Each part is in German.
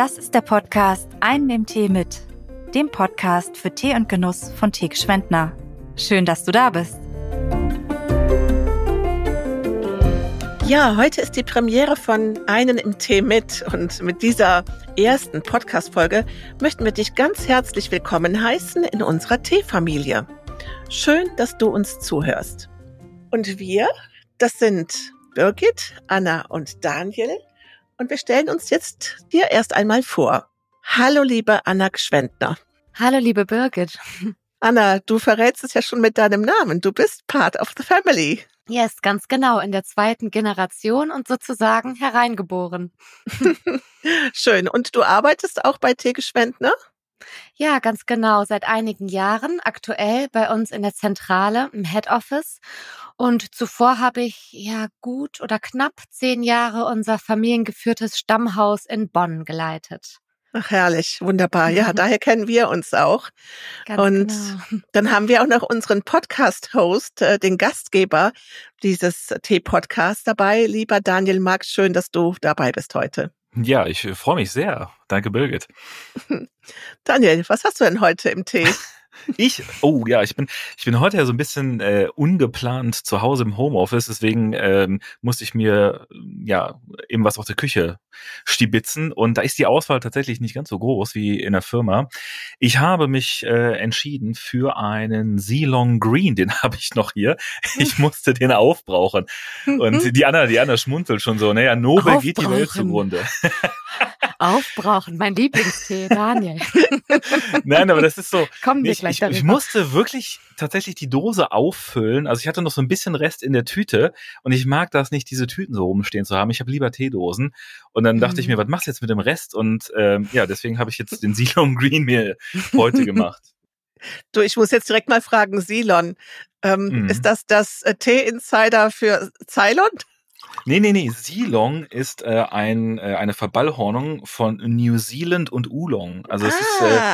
Das ist der Podcast Ein Nehm Tee mit, dem Podcast für Tee und Genuss von Teek Schwendtner. Schön, dass du da bist. Ja, heute ist die Premiere von Einen im Tee mit und mit dieser ersten Podcast-Folge möchten wir dich ganz herzlich willkommen heißen in unserer Teefamilie. Schön, dass du uns zuhörst. Und wir, das sind Birgit, Anna und Daniel und wir stellen uns jetzt dir erst einmal vor. Hallo liebe Anna Gschwendtner. Hallo liebe Birgit. Anna, du verrätst es ja schon mit deinem Namen. Du bist part of the family. Yes, ganz genau, in der zweiten Generation und sozusagen hereingeboren. Schön. Und du arbeitest auch bei Teek Schwendtner? Ja, ganz genau, seit einigen Jahren, aktuell bei uns in der Zentrale, im Head Office. Und zuvor habe ich gut oder knapp 10 Jahre unser familiengeführtes Stammhaus in Bonn geleitet. Ach, herrlich, wunderbar. Ja, daher kennen wir uns auch. Ganz und genau. Dann haben wir auch noch unseren Podcast-Host, den Gastgeber dieses Tee-Podcasts dabei. Lieber Daniel Marx, schön, dass du dabei bist heute. Ja, ich freue mich sehr. Danke, Birgit. Daniel, was hast du denn heute im Tee? Ich bin heute ja so ein bisschen ungeplant zu Hause im Homeoffice, deswegen musste ich mir eben was aus der Küche stibitzen und da ist die Auswahl tatsächlich nicht ganz so groß wie in der Firma. Ich habe mich entschieden für einen Ceylon Green, den habe ich noch hier. Ich musste den aufbrauchen und die Anna schmunzelt schon so, naja, Nobel geht die Welt zugrunde. Aufbrauchen, mein Lieblingstee, Daniel. Nein, aber das ist so. Kommen wir gleich darüber. Ich musste wirklich tatsächlich die Dose auffüllen. Also ich hatte noch so ein bisschen Rest in der Tüte und ich mag das nicht, diese Tüten so rumstehen zu haben. Ich habe lieber Teedosen. Und dann dachte ich mir, was machst du jetzt mit dem Rest? Und deswegen habe ich jetzt den Ceylon Green mir heute gemacht. Du, ich muss jetzt direkt mal fragen, Ceylon, ist das Tee-Insider für Ceylon? Nee. Ceylon ist eine Verballhornung von New Zealand und Oolong. Also es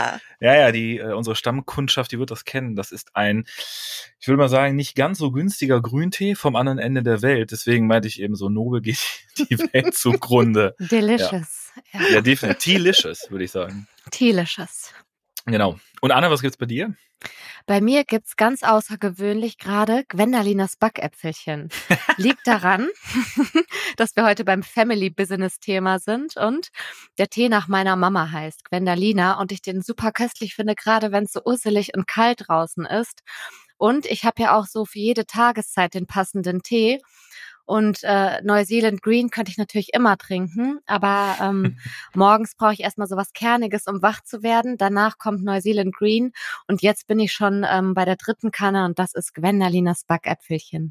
ist, unsere Stammkundschaft, die wird das kennen. Das ist ein, ich würde mal sagen, nicht ganz so günstiger Grüntee vom anderen Ende der Welt. Deswegen meinte ich eben so, Nobel geht die Welt zugrunde. Delicious. Ja, definitiv. Tealicious, würde ich sagen. Tealicious. Genau. Und Anna, was gibt's bei dir? Bei mir gibt's ganz außergewöhnlich gerade Gwendalinas Backäpfelchen. Liegt daran, dass wir heute beim Family-Business-Thema sind und der Tee nach meiner Mama heißt Gwendalina und ich den super köstlich finde, gerade wenn es so urselig und kalt draußen ist. Und ich habe ja auch so für jede Tageszeit den passenden Tee. Und Neuseeland Green könnte ich natürlich immer trinken, aber morgens brauche ich erstmal so was Kerniges, um wach zu werden. Danach kommt Neuseeland Green und jetzt bin ich schon bei der 3. Kanne und das ist Gwendalinas Backäpfelchen.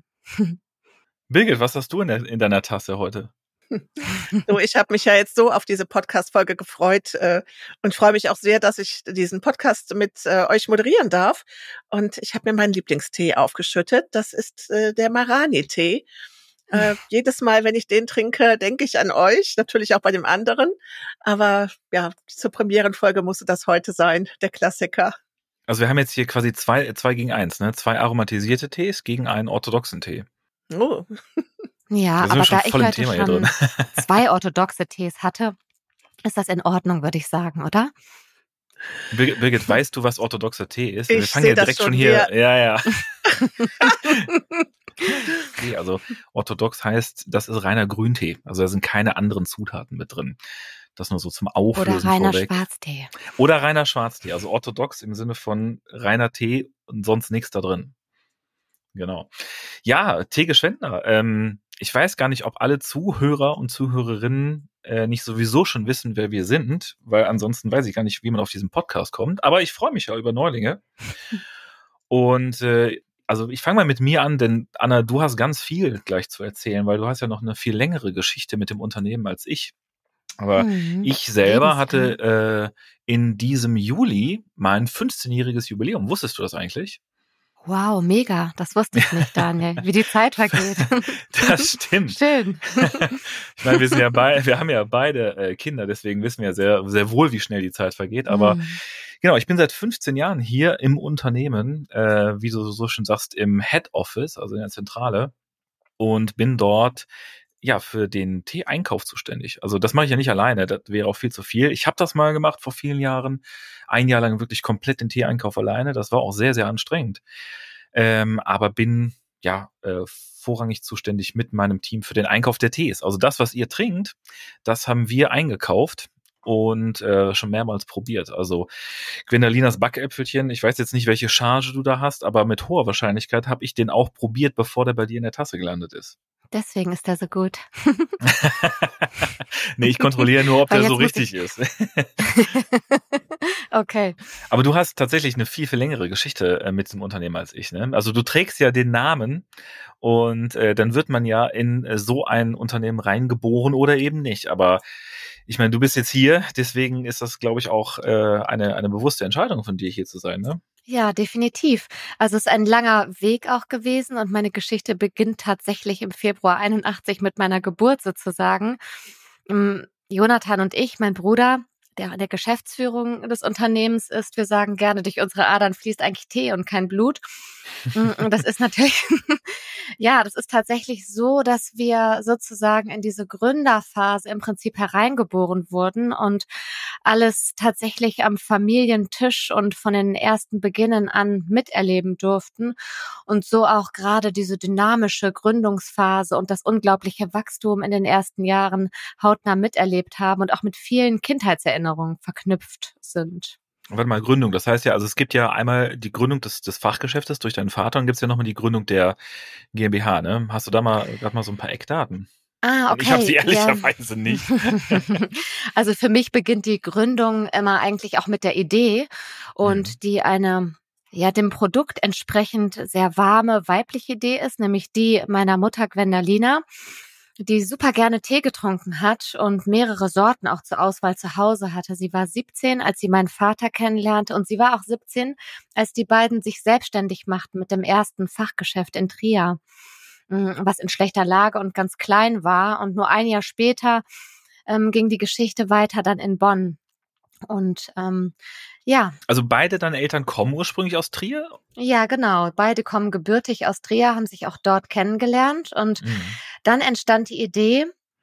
Birgit, was hast du in deiner Tasse heute? So, ich habe mich ja jetzt so auf diese Podcast-Folge gefreut und freue mich auch sehr, dass ich diesen Podcast mit euch moderieren darf. Und ich habe mir meinen Lieblingstee aufgeschüttet. Das ist der Marani-Tee. Jedes Mal, wenn ich den trinke, denke ich an euch, natürlich auch bei dem anderen. Aber ja, zur Premierenfolge musste das heute sein, der Klassiker. Also wir haben jetzt hier quasi zwei gegen eins, ne? 2 aromatisierte Tees gegen einen orthodoxen Tee. Oh. Ja, Da sind wir aber schon da ich voll im heute Thema hier schon drin. 2 orthodoxe Tees hatte, ist das in Ordnung, würde ich sagen, oder? Birgit, weißt du, was orthodoxer Tee ist? Ich Wir fangen ja das direkt schon schon hier. wieder. Ja. Okay, also orthodox heißt, das ist reiner Grüntee. Also da sind keine anderen Zutaten mit drin. Das nur so zum Auflösen Oder reiner vorweg. Schwarztee. Oder reiner Schwarztee. Also orthodox im Sinne von reiner Tee und sonst nichts da drin. Genau. Ja, Teek Schwendtner. Ich weiß gar nicht, ob alle Zuhörer und Zuhörerinnen nicht sowieso schon wissen, wer wir sind, weil ansonsten weiß ich gar nicht, wie man auf diesen Podcast kommt. Aber ich freue mich ja über Neulinge. Und also ich fange mal mit mir an, denn Anna, du hast ganz viel gleich zu erzählen, weil du hast ja noch eine viel längere Geschichte mit dem Unternehmen als ich. Aber ich selber hatte in diesem Juli mein 15-jähriges Jubiläum. Wusstest du das eigentlich? Wow, mega. Das wusste ich nicht, Daniel. Wie die Zeit vergeht. Das stimmt. Schön. Ich meine, wir haben ja beide Kinder, deswegen wissen wir ja sehr, sehr wohl, wie schnell die Zeit vergeht. Aber genau, ich bin seit 15 Jahren hier im Unternehmen, wie du so schön sagst, im Head Office, also in der Zentrale, und bin dort für den Tee-Einkauf zuständig. Also das mache ich ja nicht alleine, das wäre auch viel zu viel. Ich habe das mal gemacht vor vielen Jahren, 1 Jahr lang wirklich komplett den Tee-Einkauf alleine. Das war auch sehr, sehr anstrengend. Aber bin vorrangig zuständig mit meinem Team für den Einkauf der Tees. Also das, was ihr trinkt, das haben wir eingekauft und schon mehrmals probiert. Also Gwendalinas Backäpfelchen, ich weiß jetzt nicht, welche Charge du da hast, aber mit hoher Wahrscheinlichkeit habe ich den auch probiert, bevor der bei dir in der Tasse gelandet ist. Deswegen ist er so gut. Nee, ich kontrolliere nur, ob der so richtig ist. Okay. Aber du hast tatsächlich eine viel, viel längere Geschichte mit dem Unternehmen als ich, ne? Also du trägst ja den Namen und dann wird man ja in so ein Unternehmen reingeboren oder eben nicht. Aber ich meine, du bist jetzt hier, deswegen ist das, glaube ich, auch eine bewusste Entscheidung von dir, hier zu sein, ne? Ja, definitiv. Also es ist ein langer Weg auch gewesen und meine Geschichte beginnt tatsächlich im Februar 81 mit meiner Geburt sozusagen. Jonathan und ich, mein Bruder, der an der Geschäftsführung des Unternehmens ist, wir sagen gerne, durch unsere Adern fließt eigentlich Tee und kein Blut. Und das ist natürlich, das ist tatsächlich so, dass wir sozusagen in diese Gründerphase im Prinzip hereingeboren wurden und alles tatsächlich am Familientisch und von den ersten Beginnen an miterleben durften und so auch gerade diese dynamische Gründungsphase und das unglaubliche Wachstum in den ersten Jahren hautnah miterlebt haben und auch mit vielen Kindheitserinnerungen verknüpft sind. Warte mal, Gründung. Das heißt ja, also es gibt ja einmal die Gründung des Fachgeschäftes durch deinen Vater und gibt es ja nochmal die Gründung der GmbH, ne? Hast du da gerade mal so ein paar Eckdaten? Ah, okay. Ich habe sie ehrlicherweise nicht. Also für mich beginnt die Gründung immer eigentlich auch mit der Idee und die dem Produkt entsprechend sehr warme weibliche Idee ist, nämlich die meiner Mutter Gwendalina, die super gerne Tee getrunken hat und mehrere Sorten auch zur Auswahl zu Hause hatte. Sie war 17, als sie meinen Vater kennenlernte und sie war auch 17, als die beiden sich selbstständig machten mit dem ersten Fachgeschäft in Trier, was in schlechter Lage und ganz klein war. Und nur 1 Jahr später ging die Geschichte weiter dann in Bonn. Und Also beide deine Eltern kommen ursprünglich aus Trier? Ja, genau. Beide kommen gebürtig aus Trier, haben sich auch dort kennengelernt. Und dann entstand die Idee,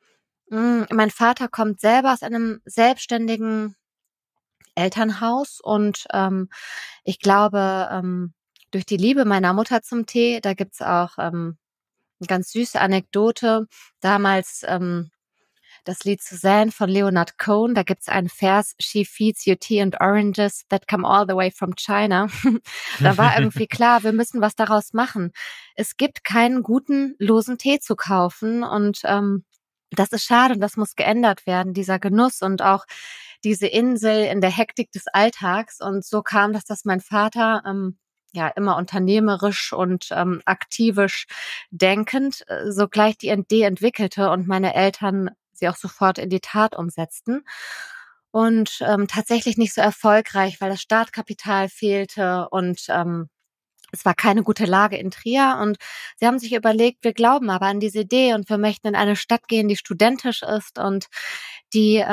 mein Vater kommt selber aus einem selbstständigen Elternhaus und ich glaube, durch die Liebe meiner Mutter zum Tee, da gibt's auch eine ganz süße Anekdote, damals das Lied Suzanne von Leonard Cohen, da gibt's einen Vers, She feeds you tea and oranges that come all the way from China. Da war irgendwie klar, wir müssen was daraus machen. Es gibt keinen guten, losen Tee zu kaufen und das ist schade und das muss geändert werden, dieser Genuss und auch diese Insel in der Hektik des Alltags. Und so kam das, dass mein Vater immer unternehmerisch und aktivisch denkend sogleich die Idee entwickelte und meine Eltern sie auch sofort in die Tat umsetzten. Und tatsächlich nicht so erfolgreich, weil das Startkapital fehlte und es war keine gute Lage in Trier. Und sie haben sich überlegt, wir glauben aber an diese Idee und wir möchten in eine Stadt gehen, die studentisch ist und die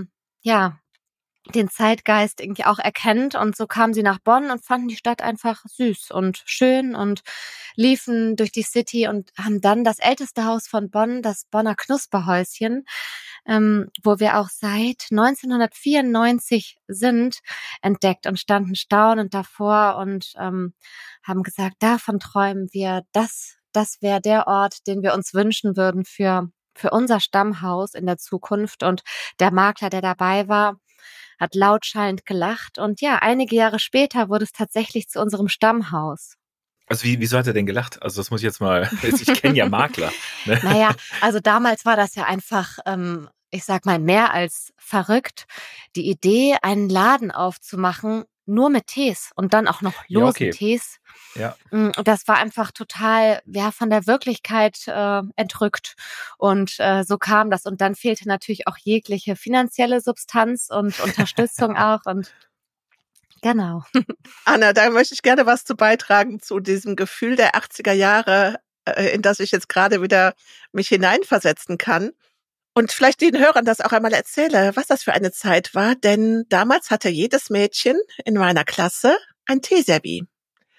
den Zeitgeist irgendwie auch erkennt. Und so kamen sie nach Bonn und fanden die Stadt einfach süß und schön und liefen durch die City und haben dann das älteste Haus von Bonn, das Bonner Knusperhäuschen, wo wir auch seit 1994 sind, entdeckt und standen staunend davor und haben gesagt, davon träumen wir, das wäre der Ort, den wir uns wünschen würden für unser Stammhaus in der Zukunft. Und der Makler, der dabei war, hat lautschallend gelacht und einige Jahre später wurde es tatsächlich zu unserem Stammhaus. Also wieso hat er denn gelacht? Also das muss ich jetzt mal, ich kenne ja Makler. Ne? Naja, also damals war das ja einfach, ich sag mal, mehr als verrückt. Die Idee, einen Laden aufzumachen, nur mit Tees und dann auch noch losen Tees. Ja. Das war einfach total, von der Wirklichkeit entrückt. Und so kam das. Und dann fehlte natürlich auch jegliche finanzielle Substanz und Unterstützung auch. Und genau. Anna, da möchte ich gerne was zu beitragen zu diesem Gefühl der 80er Jahre, in das ich jetzt gerade wieder mich hineinversetzen kann. Und vielleicht den Hörern das auch einmal erzähle, was das für eine Zeit war, denn damals hatte jedes Mädchen in meiner Klasse ein Teeservie.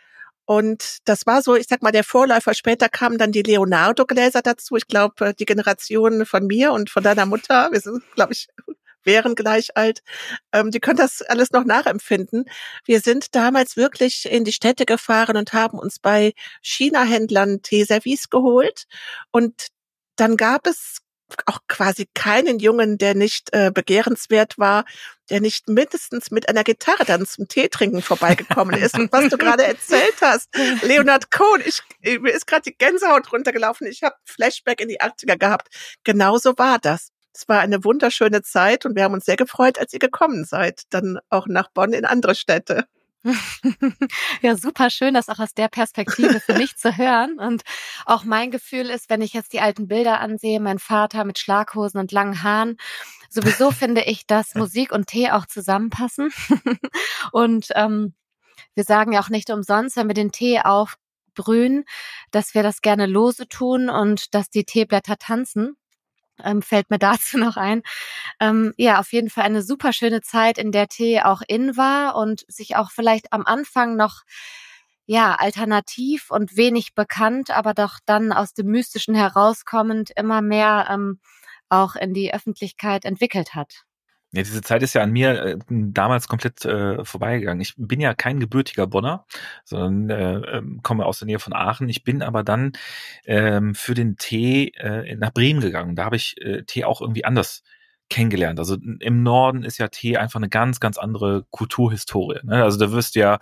Und das war so, ich sag mal, der Vorläufer. Später kamen dann die Leonardo-Gläser dazu. Ich glaube, die Generation von mir und von deiner Mutter, wir sind, glaube ich, wären gleich alt, die können das alles noch nachempfinden. Wir sind damals wirklich in die Städte gefahren und haben uns bei China-Händlern Teeservice geholt. Und dann gab es auch quasi keinen Jungen, der nicht begehrenswert war, der nicht mindestens mit einer Gitarre dann zum Teetrinken vorbeigekommen ist. Und was du gerade erzählt hast, Leonard Cohen, mir ist gerade die Gänsehaut runtergelaufen. Ich habe Flashback in die 80er gehabt. Genauso war das. Es war eine wunderschöne Zeit und wir haben uns sehr gefreut, als ihr gekommen seid, dann auch nach Bonn in andere Städte. Ja, super schön, das auch aus der Perspektive für mich zu hören. Und auch mein Gefühl ist, wenn ich jetzt die alten Bilder ansehe, mein Vater mit Schlaghosen und langen Haaren, sowieso finde ich, dass Musik und Tee auch zusammenpassen. Und wir sagen ja auch nicht umsonst, wenn wir den Tee aufbrühen, dass wir das gerne lose tun und dass die Teeblätter tanzen. Fällt mir dazu noch ein. Ja, auf jeden Fall eine super schöne Zeit, in der Tee auch in war und sich auch vielleicht am Anfang noch, ja, alternativ und wenig bekannt, aber doch dann aus dem Mystischen herauskommend immer mehr auch in die Öffentlichkeit entwickelt hat. Ja, diese Zeit ist ja an mir damals komplett vorbeigegangen. Ich bin ja kein gebürtiger Bonner, sondern komme aus der Nähe von Aachen. Ich bin aber dann für den Tee nach Bremen gegangen. Da habe ich Tee auch irgendwie anders kennengelernt. Also im Norden ist ja Tee einfach eine ganz, ganz andere Kulturhistorie. Ne? Also da wirst du ja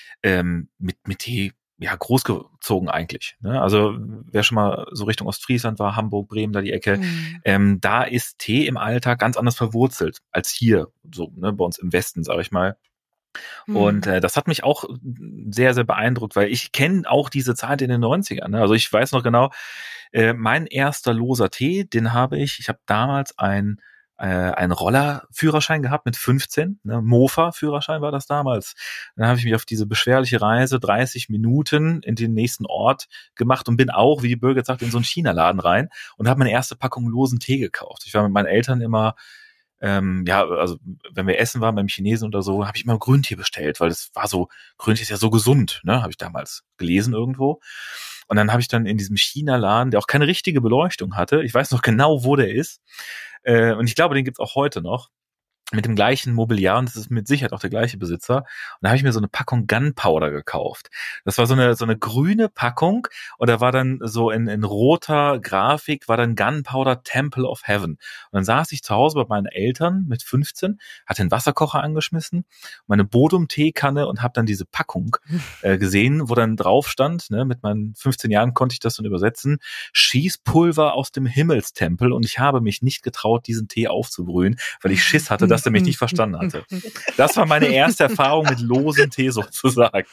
mit Tee ja großgezogen eigentlich. Ne? Also wer schon mal so Richtung Ostfriesland war, Hamburg, Bremen, da die Ecke, da ist Tee im Alltag ganz anders verwurzelt als hier, so ne, bei uns im Westen, sage ich mal. Und das hat mich auch sehr, sehr beeindruckt, weil ich kenne auch diese Zeit in den 90ern. Ne? Also ich weiß noch genau, mein erster loser Tee, den habe ich habe damals einen Rollerführerschein gehabt mit 15, ne, Mofa-Führerschein war das damals. Dann habe ich mich auf diese beschwerliche Reise 30 Minuten in den nächsten Ort gemacht und bin auch, wie die Birgit sagt, in so einen China-Laden rein und habe meine erste Packung losen Tee gekauft. Ich war mit meinen Eltern immer, also wenn wir essen waren beim Chinesen oder so, habe ich immer Grüntee bestellt, weil das war so, Grüntee ist ja so gesund, ne, habe ich damals gelesen irgendwo. Und dann habe ich dann in diesem China-Laden, der auch keine richtige Beleuchtung hatte, ich weiß noch genau, wo der ist, und ich glaube, den gibt's auch heute noch, mit dem gleichen Mobiliar, und das ist mit Sicherheit auch der gleiche Besitzer. Und da habe ich mir so eine Packung Gunpowder gekauft. Das war so eine grüne Packung und da war dann so in roter Grafik war dann Gunpowder Temple of Heaven. Und dann saß ich zu Hause bei meinen Eltern mit 15, hatte den Wasserkocher angeschmissen, meine Bodum-Teekanne und habe dann diese Packung gesehen, wo dann drauf stand, ne, mit meinen 15 Jahren konnte ich das dann übersetzen, Schießpulver aus dem Himmelstempel, und ich habe mich nicht getraut, diesen Tee aufzubrühen, weil ich Schiss hatte, dass er mich nicht verstanden hatte. Das war meine erste Erfahrung mit losem Tee sozusagen.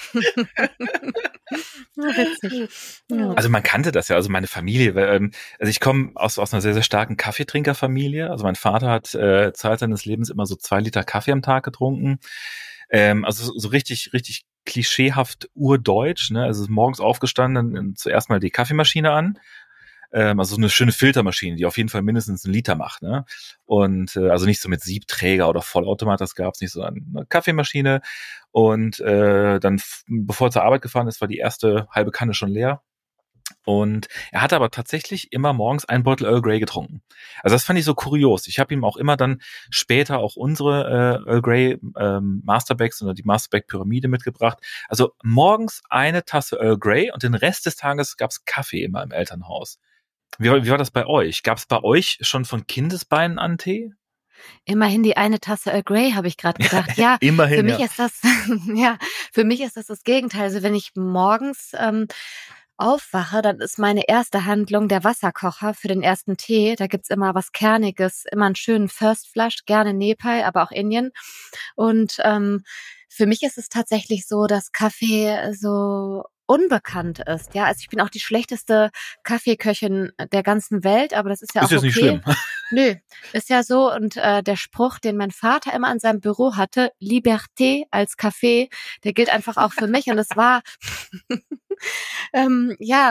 Witzig. Ja. Also man kannte das ja, also meine Familie, also ich komme aus einer sehr, sehr starken Kaffeetrinkerfamilie. Also mein Vater hat Zeit seines Lebens immer so 2 Liter Kaffee am Tag getrunken. Also so richtig, richtig klischeehaft urdeutsch, ne? Also morgens aufgestanden, zuerst mal die Kaffeemaschine an. Also so eine schöne Filtermaschine, die auf jeden Fall mindestens 1 Liter macht, ne? Und also nicht so mit Siebträger oder Vollautomat, das gab's nicht, so eine Kaffeemaschine. Und dann, bevor er zur Arbeit gefahren ist, war die erste halbe Kanne schon leer. Und er hat aber tatsächlich immer morgens einen Beutel Earl Grey getrunken. Also das fand ich so kurios. Ich habe ihm auch immer dann später auch unsere Earl Grey Masterbacks oder die Masterback Pyramide mitgebracht. Also morgens eine Tasse Earl Grey und den Rest des Tages gab's Kaffee immer im Elternhaus. Wie war das bei euch? Gab's bei euch schon von Kindesbeinen an Tee? Immerhin die eine Tasse Earl Grey, habe ich gerade gedacht. Ja, immerhin, für mich ist das, ja, für mich ist das Gegenteil. Also wenn ich morgens aufwache, dann ist meine erste Handlung der Wasserkocher für den ersten Tee. Da gibt's immer was Kerniges, immer einen schönen First Flush, gerne Nepal, aber auch Indien. Und für mich ist es tatsächlich so, dass Kaffee so unbekannt ist. Ja, also ich bin auch die schlechteste Kaffeeköchin der ganzen Welt, aber das ist ja auch ist jetzt okay. Nicht schlimm. Nö, ist ja so. Und der Spruch, den mein Vater immer an seinem Büro hatte, Liberté als Kaffee, der gilt einfach auch für mich. Und es war,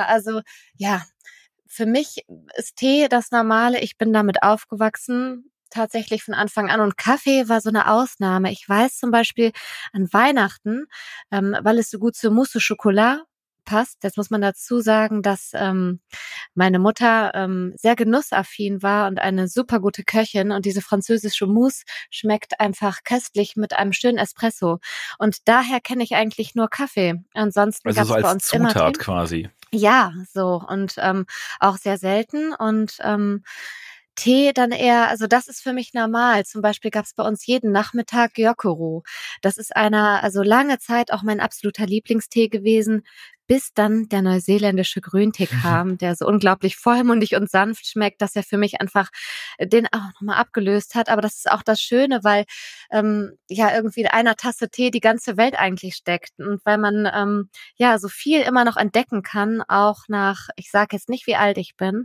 für mich ist Tee das Normale. Ich bin damit aufgewachsen. tatsächlich von Anfang an. Und Kaffee war so eine Ausnahme. Ich weiß zum Beispiel an Weihnachten, weil es so gut zur Mousse au Chocolat passt. Jetzt muss man dazu sagen, dass meine Mutter sehr genussaffin war und eine super gute Köchin. Und diese französische Mousse schmeckt einfach köstlich mit einem schönen Espresso. Und daher kenne ich eigentlich nur Kaffee. Ansonsten Also gab so es bei als uns immer Zutat Tee. quasi. Ja, so und auch sehr selten und Tee dann eher, also das ist für mich normal. Zum Beispiel gab es bei uns jeden Nachmittag Gyokuro. Das ist also lange Zeit auch mein absoluter Lieblingstee gewesen, bis dann der neuseeländische Grüntee kam, der so unglaublich vollmundig und sanft schmeckt, dass er für mich einfach den auch nochmal abgelöst hat. Aber das ist auch das Schöne, weil ja irgendwie in einer Tasse Tee die ganze Welt eigentlich steckt und weil man ja so viel immer noch entdecken kann, auch nach, ich sage jetzt nicht, wie alt ich bin.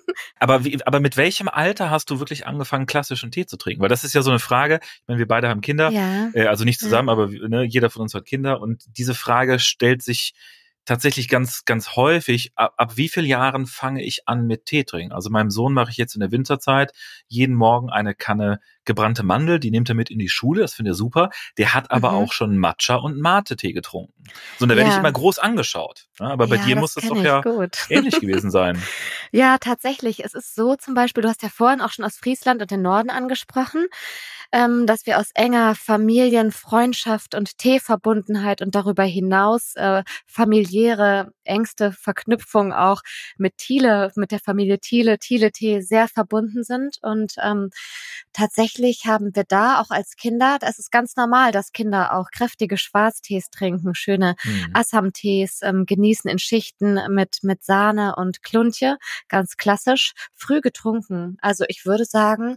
Aber mit welchem Alter hast du wirklich angefangen, klassischen Tee zu trinken? Weil das ist ja so eine Frage, ich meine, wir beide haben Kinder, Ja, also nicht ja. zusammen, aber ne, jeder von uns hat Kinder und diese Frage stellt sich tatsächlich ganz, ganz häufig, ab wie vielen Jahren fange ich an mit Tee trinken? Also meinem Sohn mache ich jetzt in der Winterzeit jeden Morgen eine Kanne gebrannte Mandel, die nimmt er mit in die Schule, das findet er super. Der hat aber auch schon Matcha und Mate-Tee getrunken. So, und da werde ich Ja, immer groß angeschaut. Ja, aber bei ja, dir das muss das kenne doch ich ja gut. ähnlich gewesen sein. Ja, tatsächlich. Es ist so zum Beispiel, du hast ja vorhin auch schon aus Friesland und den Norden angesprochen, dass wir aus enger Familien-, Freundschaft und Teeverbundenheit und darüber hinaus familiäre, engste Verknüpfung auch mit Thiele, mit der Familie Thiele-Tee sehr verbunden sind. Und tatsächlich haben wir da auch als Kinder, das ist ganz normal, dass Kinder auch kräftige Schwarztees trinken, schöne Assam-Tees genießen in Schichten mit Sahne und Kluntje, ganz klassisch, früh getrunken. Also ich würde sagen,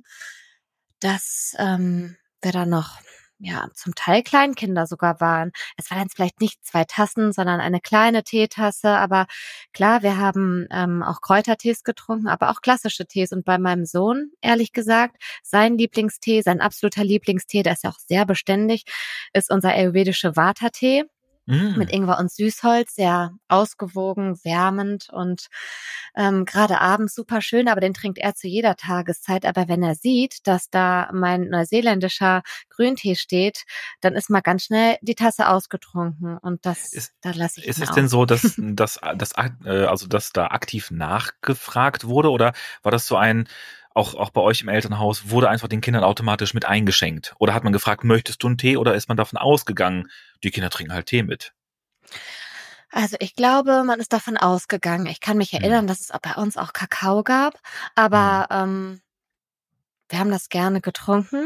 dass wir da noch ja zum Teil Kleinkinder sogar waren. Es waren jetzt vielleicht nicht 2 Tassen, sondern eine kleine Teetasse. Aber klar, wir haben auch Kräutertees getrunken, aber auch klassische Tees. Und bei meinem Sohn, ehrlich gesagt, sein Lieblingstee, sein absoluter Lieblingstee, der ist ja auch sehr beständig, ist unser ayurvedische Vata-Tee mit Ingwer und Süßholz, sehr ausgewogen, wärmend und gerade abends super schön, aber den trinkt er zu jeder Tageszeit. Aber wenn er sieht, dass da mein neuseeländischer Grüntee steht, dann ist mal ganz schnell die Tasse ausgetrunken und da lasse ich Ist ihn es denn auch. so, dass da aktiv nachgefragt wurde oder war das so auch bei euch im Elternhaus, wurde einfach den Kindern automatisch mit eingeschenkt? Oder hat man gefragt, möchtest du einen Tee oder ist man davon ausgegangen, die Kinder trinken halt Tee mit? Also ich glaube, man ist davon ausgegangen. Ich kann mich Hm. erinnern, dass es auch bei uns auch Kakao gab, Hm. aber wir haben das gerne getrunken.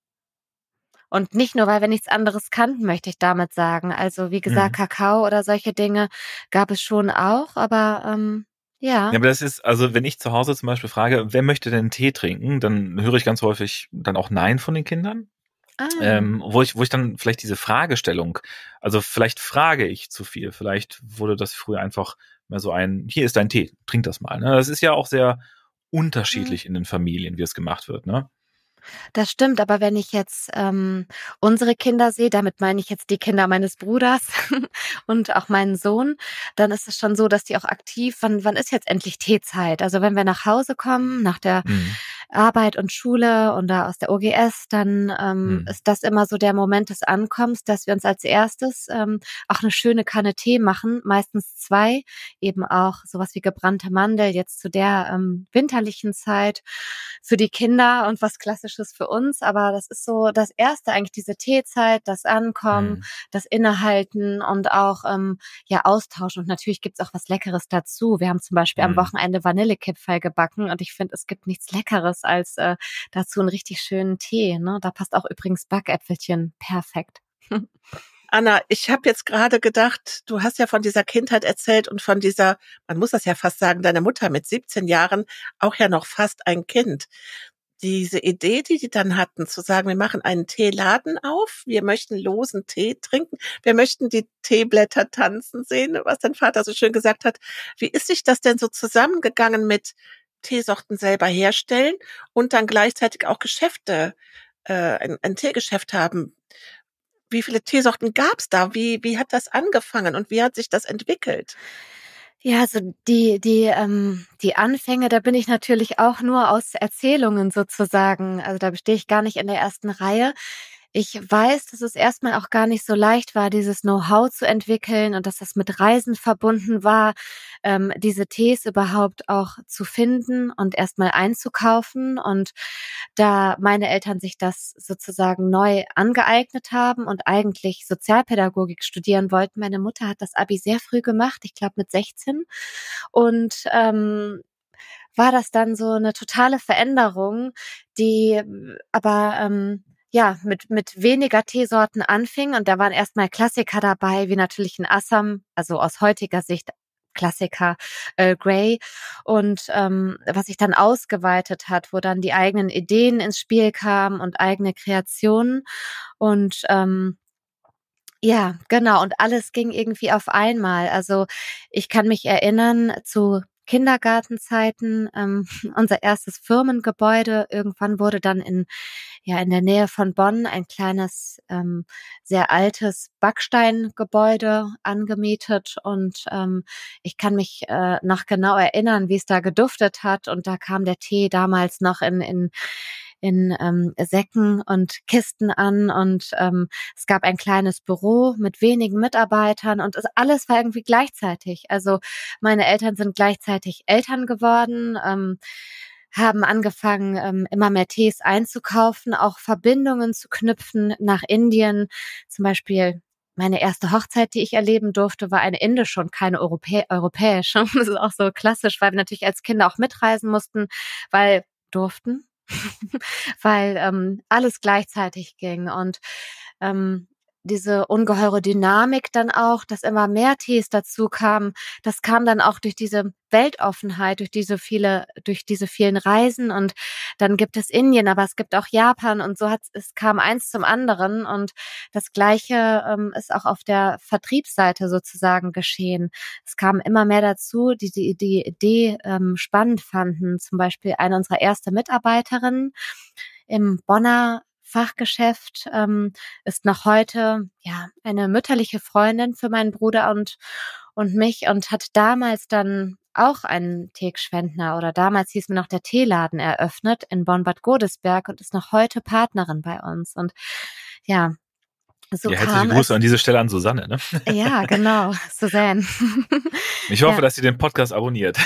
Und nicht nur, weil wir nichts anderes kannten, möchte ich damit sagen. Also wie gesagt, Hm. Kakao oder solche Dinge gab es schon auch, aber Ja, ja. aber das ist, also wenn ich zu Hause zum Beispiel frage, wer möchte denn Tee trinken, dann höre ich ganz häufig dann auch Nein von den Kindern. Ah. Wo ich dann vielleicht diese Fragestellung, also vielleicht frage ich zu viel, vielleicht wurde das früher einfach mehr so hier ist dein Tee, trink das mal. Ne? Das ist ja auch sehr Mhm. unterschiedlich in den Familien, wie es gemacht wird. Ne? Das stimmt, aber wenn ich jetzt unsere Kinder sehe, damit meine ich jetzt die Kinder meines Bruders und auch meinen Sohn, dann ist es schon so, dass die auch aktiv, wann ist jetzt endlich Teezeit? Also wenn wir nach Hause kommen, nach der Mhm. Arbeit und Schule und da aus der OGS, dann Mhm. ist das immer so der Moment des Ankommens, dass wir uns als erstes auch eine schöne Kanne Tee machen, meistens 2, eben auch sowas wie gebrannte Mandel, jetzt zu der winterlichen Zeit für die Kinder und was Klassisches für uns, aber das ist so das Erste eigentlich, diese Teezeit, das Ankommen, Mhm. das Innehalten und auch ja Austauschen und natürlich gibt's auch was Leckeres dazu. Wir haben zum Beispiel am Mhm. Wochenende Vanillekipferl gebacken und ich finde, es gibt nichts Leckeres als dazu einen richtig schönen Tee. Ne? Da passt auch übrigens Backäpfelchen perfekt. Anna, ich habe jetzt gerade gedacht, du hast ja von dieser Kindheit erzählt und von dieser, man muss das ja fast sagen, deine Mutter mit 17 Jahren, auch ja noch fast ein Kind. Diese Idee, die dann hatten, zu sagen, wir machen einen Teeladen auf, wir möchten losen Tee trinken, wir möchten die Teeblätter tanzen sehen, was dein Vater so schön gesagt hat. Wie ist sich das denn so zusammengegangen mit Teesorten selber herstellen und dann gleichzeitig auch Geschäfte, ein Teegeschäft haben? Wie viele Teesorten gab's da? Wie hat das angefangen und wie hat sich das entwickelt? Ja, also die Anfänge, da bin ich natürlich auch nur aus Erzählungen sozusagen. Also da stehe ich gar nicht in der ersten Reihe. Ich weiß, dass es erstmal auch gar nicht so leicht war, dieses Know-how zu entwickeln und dass das mit Reisen verbunden war, diese Tees überhaupt auch zu finden und erstmal einzukaufen. Und da meine Eltern sich das sozusagen neu angeeignet haben und eigentlich Sozialpädagogik studieren wollten. Meine Mutter hat das Abi sehr früh gemacht, ich glaube mit 16. Und war das dann so eine totale Veränderung, die aber ja, mit weniger Teesorten anfing, und da waren erstmal Klassiker dabei, wie natürlich ein Assam, also aus heutiger Sicht Klassiker, Grey, und was sich dann ausgeweitet hat, wo dann die eigenen Ideen ins Spiel kamen und eigene Kreationen und ja, genau. Und alles ging irgendwie auf einmal. Also ich kann mich erinnern zu Kindergartenzeiten, unser erstes Firmengebäude. Irgendwann wurde dann in der Nähe von Bonn ein kleines, sehr altes Backsteingebäude angemietet. Und ich kann mich noch genau erinnern, wie es da geduftet hat. Und da kam der Tee damals noch in Säcken und Kisten an, und es gab ein kleines Büro mit wenigen Mitarbeitern, und alles war irgendwie gleichzeitig. Also meine Eltern sind gleichzeitig Eltern geworden, haben angefangen, immer mehr Tees einzukaufen, auch Verbindungen zu knüpfen nach Indien. Zum Beispiel meine erste Hochzeit, die ich erleben durfte, war eine indische und keine europäische. Das ist auch so klassisch, weil wir natürlich als Kinder auch mitreisen mussten, durften, weil alles gleichzeitig ging, und diese ungeheure Dynamik dann auch, dass immer mehr Tees dazu kamen, das kam dann auch durch diese Weltoffenheit, durch diese vielen Reisen, und dann gibt es Indien, aber es gibt auch Japan, und es kam eins zum anderen, und das Gleiche ist auch auf der Vertriebsseite sozusagen geschehen. Es kam immer mehr dazu, die Idee spannend fanden. Zum Beispiel eine unserer ersten Mitarbeiterinnen im Bonner Fachgeschäft ist noch heute ja eine mütterliche Freundin für meinen Bruder und mich, und hat damals dann auch einen Teegeschwendner, oder damals hieß mir noch der Teeladen, eröffnet in Bonn-Bad Godesberg, und ist noch heute Partnerin bei uns. Und ja, so Ja, herzliche kam Grüße es. an diese Stelle an Susanne. Ne? Ja, genau, Suzanne. Ich hoffe, Ja. dass sie den Podcast abonniert.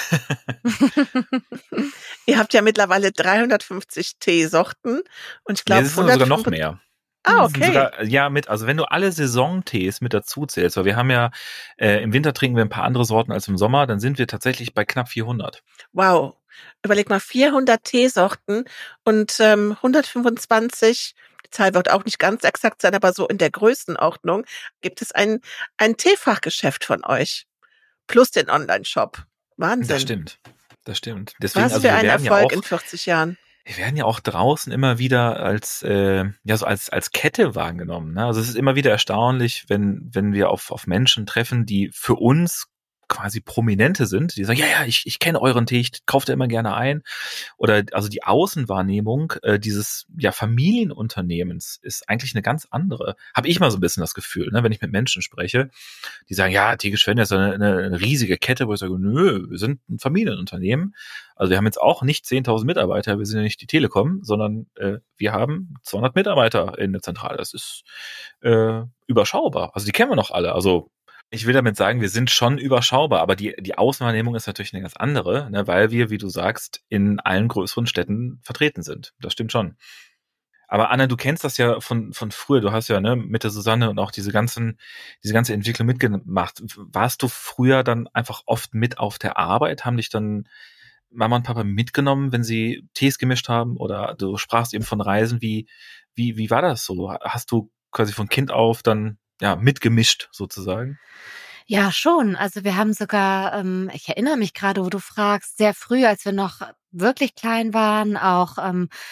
Ihr habt ja mittlerweile 350 Teesorten und ich Nee, glaube es sind sogar noch mehr. Ah, Es sind okay. sogar, also wenn du alle Saisontees mit dazu zählst, weil wir haben ja, im Winter trinken wir ein paar andere Sorten als im Sommer, dann sind wir tatsächlich bei knapp 400. Wow. Überleg mal, 400 Teesorten und 125, die Zahl wird auch nicht ganz exakt sein, aber so in der Größenordnung, gibt es ein Teefachgeschäft von euch. Plus den Online-Shop. Wahnsinn. Das stimmt. Deswegen, Was also für wir ein werden ja Erfolg auch, in 40 Jahren. wir werden ja auch draußen immer wieder als Kette wahrgenommen. Ne? Also es ist immer wieder erstaunlich, wenn wir auf Menschen treffen, die für uns quasi Prominente sind, die sagen, ja, ich kenne euren Tee, ich kaufe da immer gerne ein. Oder also die Außenwahrnehmung dieses Familienunternehmens ist eigentlich eine ganz andere. Habe ich mal so ein bisschen das Gefühl, ne, wenn ich mit Menschen spreche, die sagen, ja, Teegeschwender ist eine riesige Kette, wo ich sage, nö, wir sind ein Familienunternehmen. Also wir haben jetzt auch nicht 10.000 Mitarbeiter, wir sind ja nicht die Telekom, sondern wir haben 200 Mitarbeiter in der Zentrale. Das ist überschaubar. Also die kennen wir noch alle. Also ich will damit sagen, wir sind schon überschaubar, aber die Außenwahrnehmung ist natürlich eine ganz andere, ne, weil wir, wie du sagst, in allen größeren Städten vertreten sind. Das stimmt schon. Aber Anna, du kennst das ja von früher. Du hast ja mit der Susanne und auch diese ganze Entwicklung mitgemacht. Warst du früher dann einfach oft mit auf der Arbeit? Haben dich dann Mama und Papa mitgenommen, wenn sie Tees gemischt haben? Oder du sprachst eben von Reisen. Wie war das so? Hast du quasi von Kind auf dann ja mitgemischt sozusagen? Ja, schon. Also wir haben sogar, ich erinnere mich gerade, wo du fragst, sehr früh, als wir noch wirklich klein waren, auch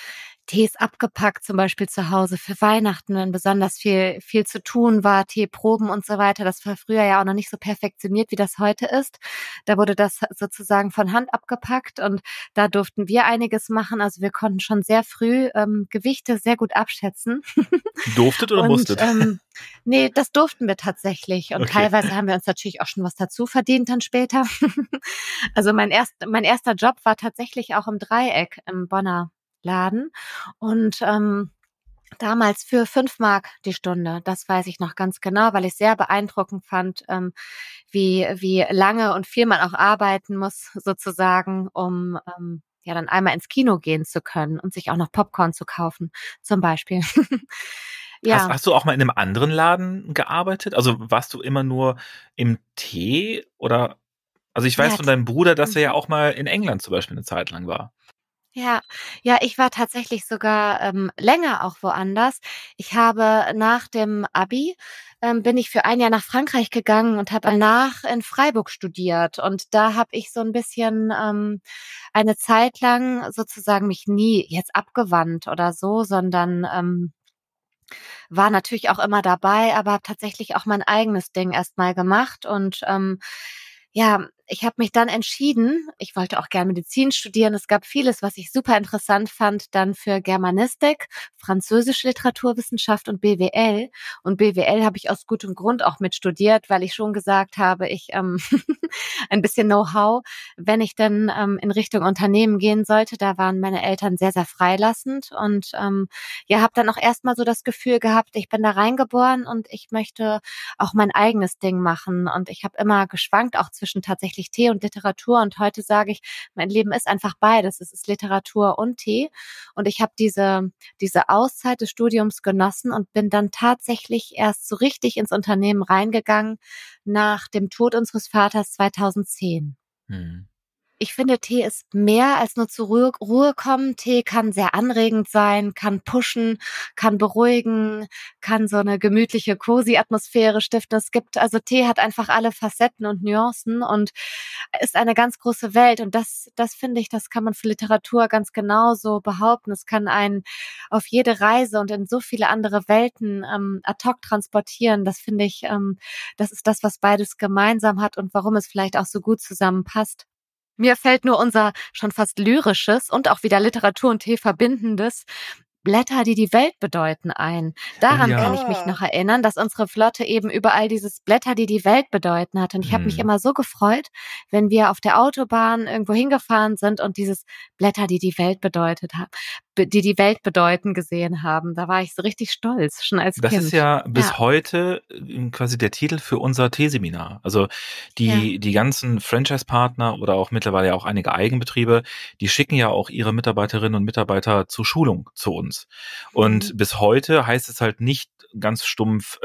Tees abgepackt, zum Beispiel zu Hause für Weihnachten, wenn besonders viel zu tun war, Teeproben und so weiter. Das war früher ja auch noch nicht so perfektioniert, wie das heute ist. Da wurde das sozusagen von Hand abgepackt und da durften wir einiges machen. Also wir konnten schon sehr früh Gewichte sehr gut abschätzen. Durftet oder musstet? Nee, das durften wir tatsächlich. Und teilweise haben wir uns natürlich auch schon was dazu verdient dann später. Also mein erster Job war tatsächlich auch im Dreieck im Bonner Laden und damals für 5 Mark die Stunde. Das weiß ich noch ganz genau, weil ich sehr beeindruckend fand, wie lange und viel man auch arbeiten muss sozusagen, um ja dann einmal ins Kino gehen zu können und sich auch noch Popcorn zu kaufen zum Beispiel. Ja. Hast du auch mal in einem anderen Laden gearbeitet? Also warst du immer nur im Tee oder? Also ich weiß von deinem Bruder, dass er ja auch mal in England zum Beispiel eine Zeit lang war. Ja, ich war tatsächlich sogar länger auch woanders. Ich habe nach dem Abi bin ich für 1 Jahr nach Frankreich gegangen und habe danach in Freiburg studiert. Und da habe ich so ein bisschen eine Zeit lang sozusagen mich nie jetzt abgewandt oder so, sondern war natürlich auch immer dabei, aber habe tatsächlich auch mein eigenes Ding erstmal gemacht und ja, ich habe mich dann entschieden, ich wollte auch gerne Medizin studieren. Es gab vieles, was ich super interessant fand, dann für Germanistik, französische Literaturwissenschaft und BWL. Und BWL habe ich aus gutem Grund auch mit studiert, weil ich schon gesagt habe, ich ein bisschen Know-how, wenn ich dann in Richtung Unternehmen gehen sollte. Da waren meine Eltern sehr, sehr freilassend und ja, habe dann auch erstmal so das Gefühl gehabt, ich bin da reingeboren und ich möchte auch mein eigenes Ding machen. Und ich habe immer geschwankt, auch zwischen tatsächlich Tee und Literatur. Und heute sage ich, mein Leben ist einfach beides. Es ist Literatur und Tee. Und ich habe diese Auszeit des Studiums genossen und bin dann tatsächlich erst so richtig ins Unternehmen reingegangen nach dem Tod unseres Vaters 2010. Ich finde, Tee ist mehr als nur zur Ruhe kommen. Tee kann sehr anregend sein, kann pushen, kann beruhigen, kann so eine gemütliche, cozy Atmosphäre stiften. Also Tee hat einfach alle Facetten und Nuancen und ist eine ganz große Welt. Und das finde ich, das kann man für Literatur ganz genauso behaupten. Es kann einen auf jede Reise und in so viele andere Welten ad hoc transportieren. Das finde ich, das ist das, was beides gemeinsam hat und warum es vielleicht auch so gut zusammenpasst. Mir fällt nur unser schon fast lyrisches und auch wieder Literatur und Tee verbindendes Blätter, die die Welt bedeuten ein. Daran kann ich mich noch erinnern, dass unsere Flotte eben überall dieses Blätter, die die Welt bedeuten hat. Und ich habe mich immer so gefreut, wenn wir auf der Autobahn irgendwo hingefahren sind und dieses Blätter, die die Welt bedeutet haben, die Welt bedeuten gesehen haben. Da war ich so richtig stolz, schon als Kind. Das ist ja bis heute quasi der Titel für unser Teeseminar. Also die ganzen Franchise-Partner oder auch mittlerweile auch einige Eigenbetriebe, die schicken ja auch ihre Mitarbeiterinnen und Mitarbeiter zur Schulung zu uns. Und bis heute heißt es halt nicht ganz stumpf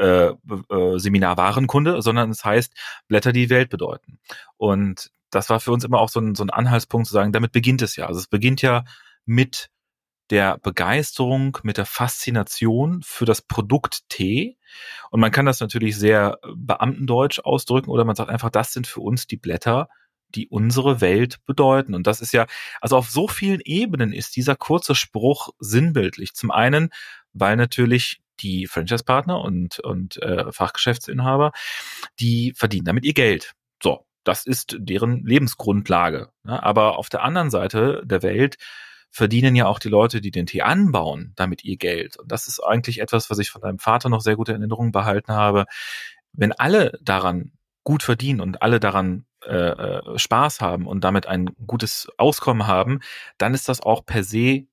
Seminar Warenkunde, sondern es heißt Blätter, die Welt bedeuten. Und das war für uns immer auch so ein Anhaltspunkt zu sagen, damit beginnt es ja. Also es beginnt ja mit der Begeisterung, mit der Faszination für das Produkt Tee. Und man kann das natürlich sehr beamtendeutsch ausdrücken oder man sagt einfach, das sind für uns die Blätter, die unsere Welt bedeuten. Und das ist ja, also auf so vielen Ebenen ist dieser kurze Spruch sinnbildlich. Zum einen, weil natürlich die Franchise-Partner und Fachgeschäftsinhaber, die verdienen damit ihr Geld. So, das ist deren Lebensgrundlage. Aber auf der anderen Seite der Welt verdienen ja auch die Leute, die den Tee anbauen, damit ihr Geld. Und das ist eigentlich etwas, was ich von deinem Vater noch sehr gute Erinnerungen behalten habe. Wenn alle daran gut verdienen und alle daran Spaß haben und damit ein gutes Auskommen haben, dann ist das auch per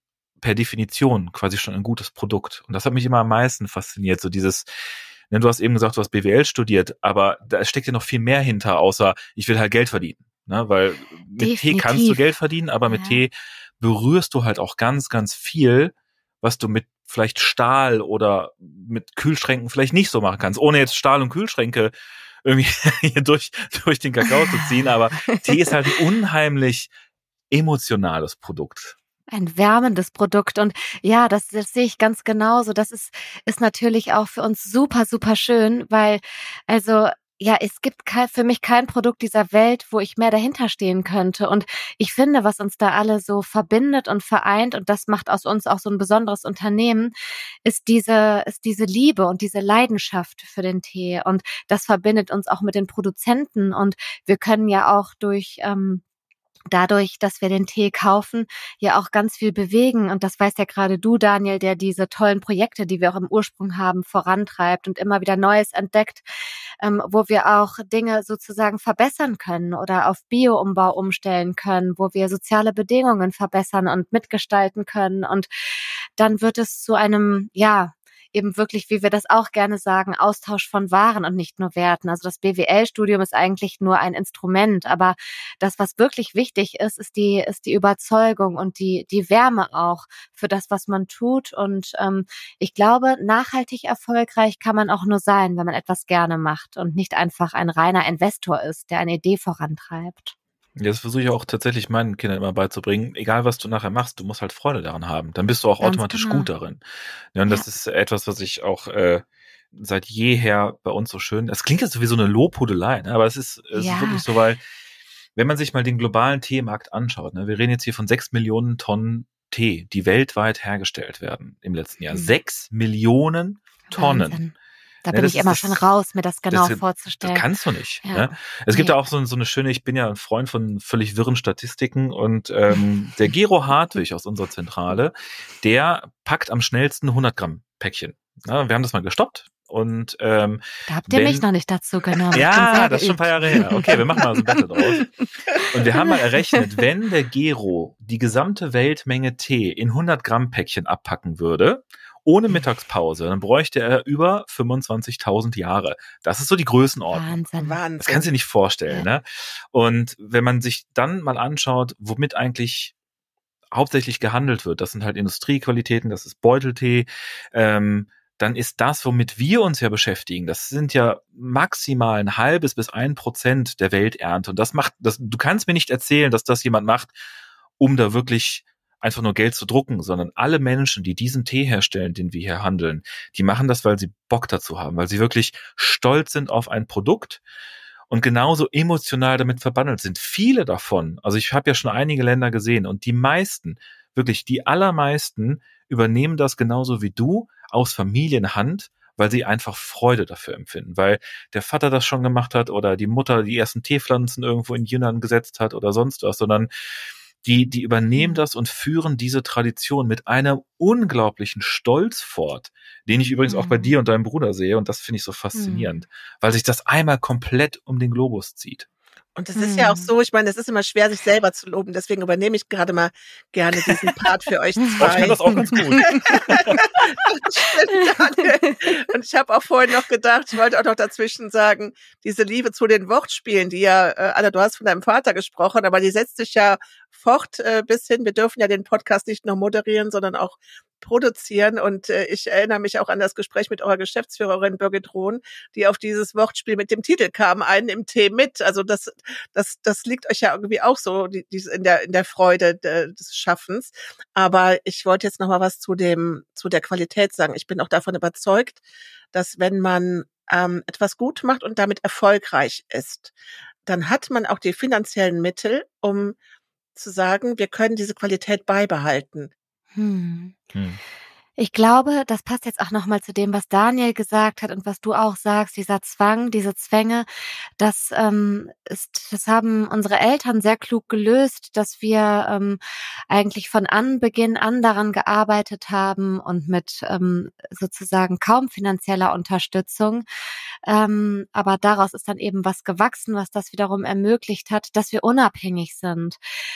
Definition quasi schon ein gutes Produkt. Und das hat mich immer am meisten fasziniert, so dieses, du hast eben gesagt, du hast BWL studiert, aber da steckt ja noch viel mehr hinter, außer ich will halt Geld verdienen. Ne? Weil mit Tee kannst du Geld verdienen, aber mit Tee berührst du halt auch ganz, ganz viel, was du mit vielleicht Stahl oder mit Kühlschränken vielleicht nicht so machen kannst, ohne jetzt Stahl und Kühlschränke irgendwie hier durch den Kakao zu ziehen, aber Tee ist halt ein unheimlich emotionales Produkt. Ein wärmendes Produkt und ja, das sehe ich ganz genauso. Das ist natürlich auch für uns super, super schön, weil also ja, es gibt für mich kein Produkt dieser Welt, wo ich mehr dahinter stehen könnte. Und ich finde, was uns da alle so verbindet und vereint, und das macht aus uns auch so ein besonderes Unternehmen, ist diese Liebe und diese Leidenschaft für den Tee. Und das verbindet uns auch mit den Produzenten. Und wir können ja auch dadurch, dass wir den Tee kaufen, ja auch ganz viel bewegen. Und das weißt ja gerade du, Daniel, der diese tollen Projekte, die wir auch im Ursprung haben, vorantreibt und immer wieder Neues entdeckt, wo wir auch Dinge sozusagen verbessern können oder auf Bio-Umbau umstellen können, wo wir soziale Bedingungen verbessern und mitgestalten können. Und dann wird es zu einem, ja, eben wirklich, wie wir das auch gerne sagen, Austausch von Waren und nicht nur Werten. Also das BWL-Studium ist eigentlich nur ein Instrument, aber das, was wirklich wichtig ist, ist die Überzeugung und die Wärme auch für das, was man tut. Und ich glaube, nachhaltig erfolgreich kann man auch nur sein, wenn man etwas gerne macht und nicht einfach ein reiner Investor ist, der eine Idee vorantreibt. Ja, das versuche ich auch tatsächlich meinen Kindern immer beizubringen. Egal, was du nachher machst, du musst halt Freude daran haben. Dann bist du auch Ganz automatisch genau. gut darin. Ja, und das ist etwas, was ich auch seit jeher bei uns so schön. Das klingt jetzt so wie so eine Lobhudelei, ne? Aber es ist wirklich so, weil wenn man sich mal den globalen Teemarkt anschaut, ne, wir reden jetzt hier von 6 Millionen Tonnen Tee, die weltweit hergestellt werden im letzten Jahr. 6 Millionen Tonnen. Wahnsinn. Da bin ich immer schon raus, mir das genau vorzustellen. Das kannst du nicht. Ja. Ne? Es gibt ja auch so eine schöne, ich bin ja ein Freund von völlig wirren Statistiken und der Gero Hartwig aus unserer Zentrale, der packt am schnellsten 100 Gramm Päckchen. Ja, wir haben das mal gestoppt. Und da habt ihr mich noch nicht dazu genommen. Ja, das ist schon ein paar Jahre her. Okay, wir machen mal so ein Battle draus. Und wir haben mal errechnet, wenn der Gero die gesamte Weltmenge Tee in 100 Gramm Päckchen abpacken würde, ohne Mittagspause, dann bräuchte er über 25.000 Jahre. Das ist so die Größenordnung. Wahnsinn. Das kannst du dir nicht vorstellen, ne? Und wenn man sich dann mal anschaut, womit eigentlich hauptsächlich gehandelt wird, das sind halt Industriequalitäten, das ist Beuteltee, dann ist das, womit wir uns ja beschäftigen, das sind ja maximal 0,5 bis 1% der Welternte. Und du kannst mir nicht erzählen, dass das jemand macht, um da wirklich einfach nur Geld zu drucken, sondern alle Menschen, die diesen Tee herstellen, den wir hier handeln, die machen das, weil sie Bock dazu haben, weil sie wirklich stolz sind auf ein Produkt und genauso emotional damit verbandelt sind. Viele davon, also ich habe ja schon einige Länder gesehen und die meisten, wirklich die allermeisten übernehmen das genauso wie du aus Familienhand, weil sie einfach Freude dafür empfinden, weil der Vater das schon gemacht hat oder die Mutter die ersten Teepflanzen irgendwo in Yunnan gesetzt hat oder sonst was, sondern die übernehmen das und führen diese Tradition mit einem unglaublichen Stolz fort, den ich übrigens auch bei dir und deinem Bruder sehe und das finde ich so faszinierend, weil sich das einmal komplett um den Globus zieht. Und das ist ja auch so, ich meine, es ist immer schwer, sich selber zu loben, deswegen übernehme ich gerade mal gerne diesen Part für euch zwei. Ich kann das auch ganz gut. Und ich habe auch vorhin noch gedacht, ich wollte auch noch dazwischen sagen, diese Liebe zu den Wortspielen, die ja, Anna, du hast von deinem Vater gesprochen, aber die setzt sich ja fort bis hin, wir dürfen ja den Podcast nicht nur moderieren, sondern auch produzieren. Und ich erinnere mich auch an das Gespräch mit eurer Geschäftsführerin Birgit Rohn, die auf dieses Wortspiel mit dem Titel kam, einen im Tee mit. Also das liegt euch ja irgendwie auch so in der Freude des Schaffens. Aber ich wollte jetzt noch mal was zu der Qualität sagen. Ich bin auch davon überzeugt, dass wenn man etwas gut macht und damit erfolgreich ist, dann hat man auch die finanziellen Mittel, um zu sagen, wir können diese Qualität beibehalten. Ich glaube, das passt jetzt auch nochmal zu dem, was Daniel gesagt hat und was du auch sagst, dieser Zwang, diese Zwänge, das haben unsere Eltern sehr klug gelöst, dass wir eigentlich von Beginn an daran gearbeitet haben und mit sozusagen kaum finanzieller Unterstützung. Aber daraus ist dann eben was gewachsen, was das wiederum ermöglicht hat, dass wir unabhängig sind,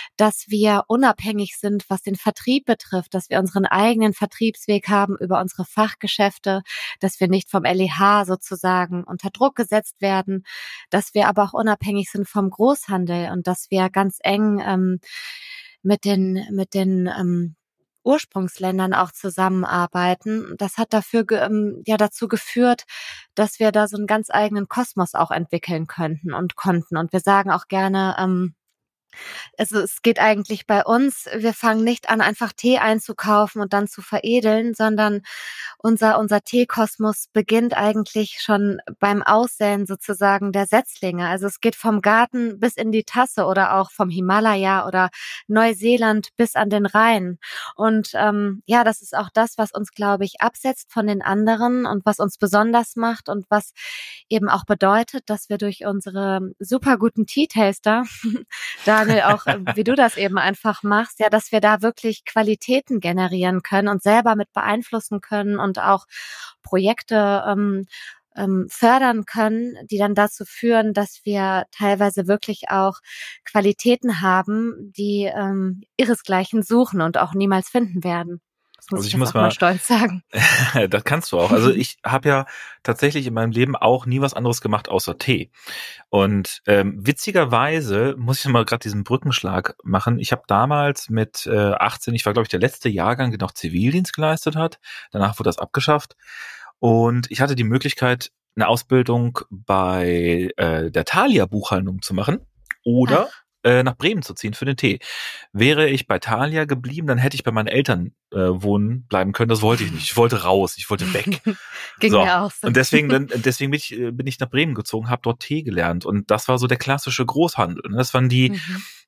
was den Vertrieb betrifft, dass wir unseren eigenen Vertriebsweg haben über unsere Fachgeschäfte, dass wir nicht vom LEH sozusagen unter Druck gesetzt werden, dass wir aber auch unabhängig sind vom Großhandel und dass wir ganz eng mit den Ursprungsländern auch zusammenarbeiten. Das hat dazu geführt, dass wir da so einen ganz eigenen Kosmos auch entwickeln konnten. Und wir sagen auch gerne, Also es geht eigentlich bei uns, wir fangen nicht an, einfach Tee einzukaufen und dann zu veredeln, sondern unser Teekosmos beginnt eigentlich schon beim Aussäen sozusagen der Setzlinge. Also es geht vom Garten bis in die Tasse oder auch vom Himalaya oder Neuseeland bis an den Rhein. Und ja, das ist auch das, was uns, glaube ich, absetzt von den anderen und was uns besonders macht und was eben auch bedeutet, dass wir durch unsere super guten Tea-Taster, Daniel, auch wie du das eben einfach machst, ja, dass wir da wirklich Qualitäten generieren können und selber mit beeinflussen können und auch Projekte fördern können, die dann dazu führen, dass wir teilweise wirklich auch Qualitäten haben, die ihresgleichen suchen und auch niemals finden werden. Das muss Also ich ich jetzt muss auch mal stolz sagen. Das kannst du auch. Also ich habe ja tatsächlich in meinem Leben auch nie was anderes gemacht außer Tee. Und witzigerweise muss ich mal gerade diesen Brückenschlag machen. Ich habe damals mit 18, ich war glaube ich der letzte Jahrgang, der noch Zivildienst geleistet hat. Danach wurde das abgeschafft. Und ich hatte die Möglichkeit, eine Ausbildung bei der Thalia Buchhandlung zu machen oder nach Bremen zu ziehen für den Tee. Wäre ich bei Thalia geblieben, dann hätte ich bei meinen Eltern wohnen bleiben können. Das wollte ich nicht. Ich wollte raus, ich wollte weg. Ging So. mir auch so. Und deswegen bin ich nach Bremen gezogen, habe dort Tee gelernt. Und das war so der klassische Großhandel. Das waren die,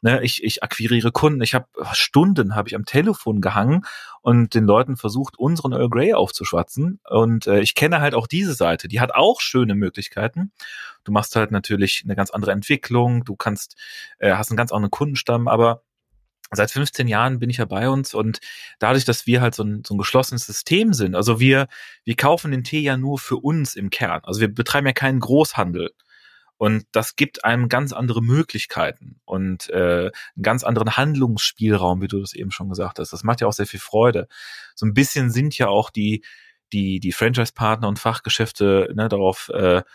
ich akquiriere Kunden. Stunden habe ich am Telefon gehangen und den Leuten versucht, unseren Earl Grey aufzuschwatzen. Und ich kenne halt auch diese Seite. Die hat auch schöne Möglichkeiten. Du machst halt natürlich eine ganz andere Entwicklung. Du hast einen ganz anderen Kundenstamm, aber seit 15 Jahren bin ich ja bei uns und dadurch, dass wir halt so ein geschlossenes System sind, also wir kaufen den Tee ja nur für uns im Kern. Also wir betreiben ja keinen Großhandel. Und das gibt einem ganz andere Möglichkeiten und einen ganz anderen Handlungsspielraum, wie du das eben schon gesagt hast. Das macht ja auch sehr viel Freude. So ein bisschen sind ja auch die Franchise-Partner und Fachgeschäfte darauf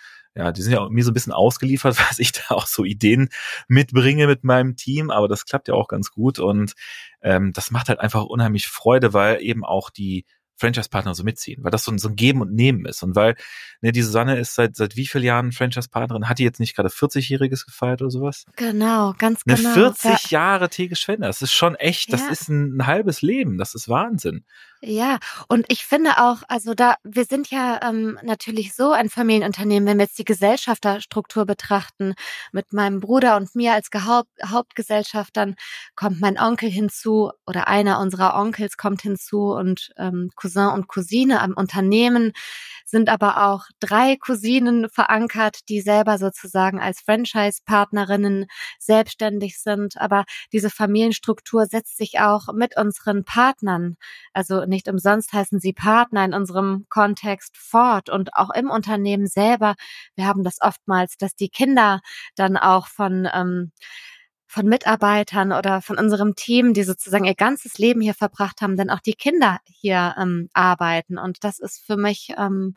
die sind ja mir so ein bisschen ausgeliefert, was ich da auch so Ideen mitbringe mit meinem Team, aber das klappt ja auch ganz gut und das macht halt einfach unheimlich Freude, weil eben auch die Franchise-Partner so mitziehen, weil das so ein Geben und Nehmen ist und weil die Susanne ist seit wie vielen Jahren Franchise-Partnerin, hat die jetzt nicht gerade 40-Jähriges gefeiert oder sowas? Genau, ganz genau. 40 Jahre Teegeschwender, das ist schon echt, das ist ein halbes Leben, das ist Wahnsinn. Ja, und ich finde auch, also wir sind ja natürlich so ein Familienunternehmen, wenn wir jetzt die Gesellschafterstruktur betrachten, mit meinem Bruder und mir als Hauptgesellschaftern kommt mein Onkel hinzu oder einer unserer Onkels kommt hinzu und Cousin und Cousine am Unternehmen sind aber auch 3 Cousinen verankert, die selber sozusagen als Franchise-Partnerinnen selbstständig sind. Aber diese Familienstruktur setzt sich auch mit unseren Partnern, also nicht umsonst heißen sie Partner in unserem Kontext fort und auch im Unternehmen selber. Wir haben das oftmals, dass die Kinder dann auch von Mitarbeitern oder von unserem Team, die sozusagen ihr ganzes Leben hier verbracht haben, dann auch die Kinder hier arbeiten. Und das ist für mich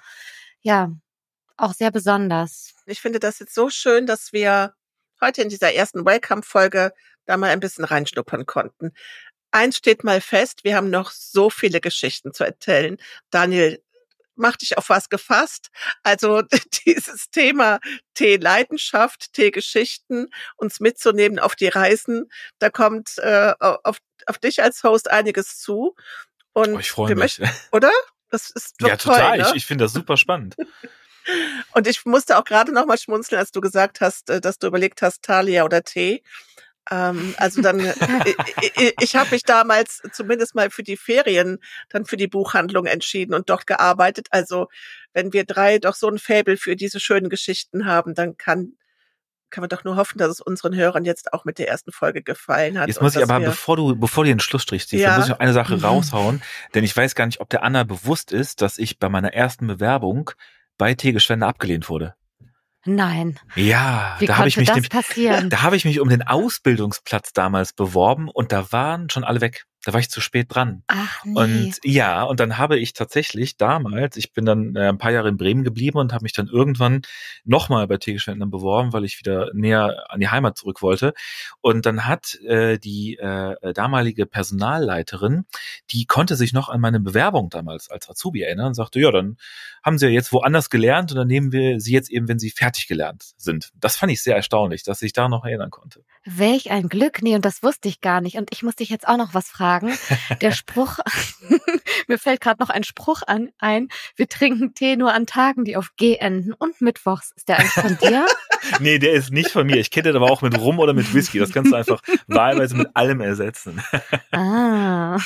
auch sehr besonders. Ich finde das jetzt so schön, dass wir heute in dieser ersten Welcome-Folge da mal ein bisschen reinschnuppern konnten. Eins steht mal fest, wir haben noch so viele Geschichten zu erzählen. Daniel, mach dich auf was gefasst. Also dieses Thema Tee-Leidenschaft, Tee-Geschichten, uns mitzunehmen auf die Reisen, da kommt auf dich als Host einiges zu. Und ich freue mich. Oder? Das ist doch toll, total. Ne? Ich finde das super spannend. Und ich musste auch gerade noch mal schmunzeln, als du gesagt hast, dass du überlegt hast, Thalia oder Tee. Also dann, ich habe mich damals zumindest mal für die Ferien dann für die Buchhandlung entschieden und dort gearbeitet. Also wenn wir 3 doch so ein Faible für diese schönen Geschichten haben, dann kann man doch nur hoffen, dass es unseren Hörern jetzt auch mit der ersten Folge gefallen hat. Jetzt muss ich aber, bevor du den Schlussstrich ziehst, dann muss ich noch eine Sache raushauen, denn ich weiß gar nicht, ob der Anna bewusst ist, dass ich bei meiner ersten Bewerbung bei Teegeschwender abgelehnt wurde. Nein. Ja, Wie konnte das passieren? Da habe ich mich um den Ausbildungsplatz damals beworben und da waren schon alle weg. Da war ich zu spät dran. Ach nee. Und dann habe ich tatsächlich damals, ich bin dann ein paar Jahre in Bremen geblieben und habe mich dann irgendwann nochmal bei Teegeschwendner beworben, weil ich wieder näher an die Heimat zurück wollte. Und dann hat die damalige Personalleiterin, die konnte sich noch an meine Bewerbung damals als Azubi erinnern und sagte, ja, dann haben Sie ja jetzt woanders gelernt und dann nehmen wir Sie jetzt eben, wenn Sie fertig gelernt sind. Das fand ich sehr erstaunlich, dass ich da noch erinnern konnte. Welch ein Glück. Nee, und das wusste ich gar nicht. Und ich muss dich jetzt auch noch was fragen. Der Spruch, mir fällt gerade noch ein Spruch ein, wir trinken Tee nur an Tagen, die auf G enden und mittwochs. Ist der eigentlich von dir? Nee, der ist nicht von mir. Ich kenne den aber auch mit Rum oder mit Whisky. Das kannst du einfach wahlweise mit allem ersetzen. Ah.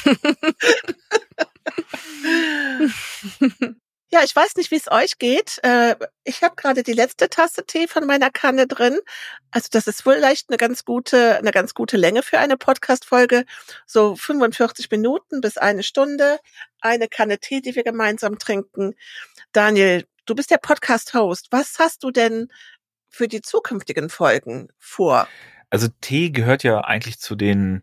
Ja, ich weiß nicht, wie es euch geht. Ich habe gerade die letzte Tasse Tee von meiner Kanne drin. Also das ist vielleicht eine ganz gute Länge für eine Podcast-Folge. So 45 Minuten bis 1 Stunde. Eine Kanne Tee, die wir gemeinsam trinken. Daniel, du bist der Podcast-Host. Was hast du denn für die zukünftigen Folgen vor? Also Tee gehört ja eigentlich zu den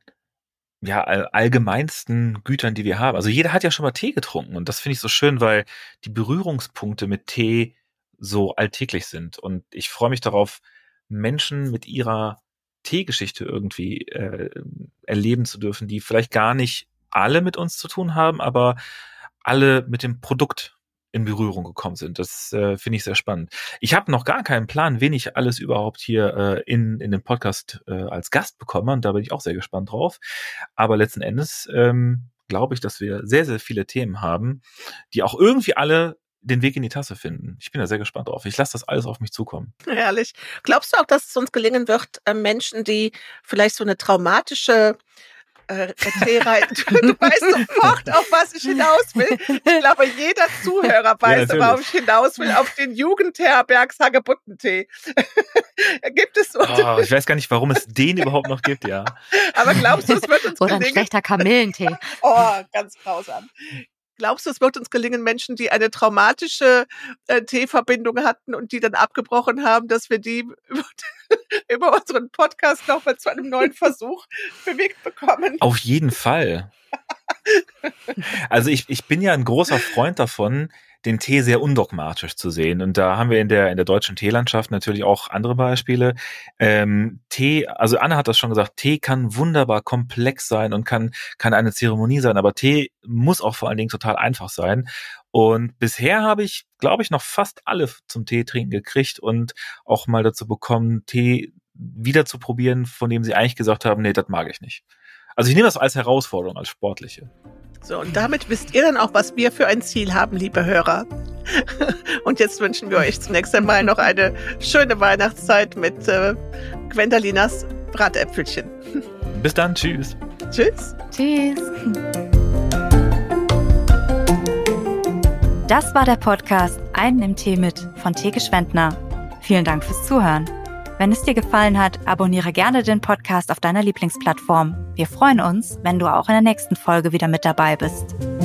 allgemeinsten Gütern, die wir haben. Also jeder hat ja schon mal Tee getrunken und das finde ich so schön, weil die Berührungspunkte mit Tee so alltäglich sind und ich freue mich darauf, Menschen mit ihrer Teegeschichte irgendwie erleben zu dürfen, die vielleicht gar nicht alle mit uns zu tun haben, aber alle mit dem Produkt in Berührung gekommen sind. Das finde ich sehr spannend. Ich habe noch gar keinen Plan, wen ich alles überhaupt hier in den Podcast als Gast bekomme und da bin ich auch sehr gespannt drauf. Aber letzten Endes glaube ich, dass wir sehr, sehr viele Themen haben, die auch irgendwie alle den Weg in die Tasse finden. Ich bin da sehr gespannt drauf. Ich lasse das alles auf mich zukommen. Herrlich. Glaubst du auch, dass es uns gelingen wird, Menschen, die vielleicht so eine traumatische Teereihe, du weißt sofort, auf was ich hinaus will. Ich glaube, jeder Zuhörer weiß, worauf ich hinaus will, auf den Jugendherbergs Hagebuttentee. Gibt es so? Oh, ich weiß gar nicht, warum es den überhaupt noch gibt, ja. Aber glaubst du, es wird uns Oder ein schlechter Kamillentee. Oh, ganz grausam. Glaubst du, es wird uns gelingen, Menschen, die eine traumatische Teeverbindung hatten und die dann abgebrochen haben, dass wir die über unseren Podcast nochmal zu einem neuen Versuch bewegt bekommen? Auf jeden Fall. Also ich bin ja ein großer Freund davon, den Tee sehr undogmatisch zu sehen. Und da haben wir in der deutschen Teelandschaft natürlich auch andere Beispiele. Tee, also Anne hat das schon gesagt, Tee kann wunderbar komplex sein und kann eine Zeremonie sein, aber Tee muss auch vor allen Dingen total einfach sein. Und bisher habe ich, glaube ich, noch fast alle zum Tee trinken gekriegt und auch mal dazu bekommen, Tee wieder zu probieren, von dem sie eigentlich gesagt haben, nee, das mag ich nicht. Also ich nehme das als Herausforderung, als sportliche. So, und damit wisst ihr dann auch, was wir für ein Ziel haben, liebe Hörer. Und jetzt wünschen wir euch zunächst einmal noch eine schöne Weihnachtszeit mit Gwendalinas Bratäpfelchen. Bis dann, tschüss. Tschüss. Tschüss. Das war der Podcast Einen im Tee mit von Teegeschwendner. Vielen Dank fürs Zuhören. Wenn es dir gefallen hat, abonniere gerne den Podcast auf deiner Lieblingsplattform. Wir freuen uns, wenn du auch in der nächsten Folge wieder mit dabei bist.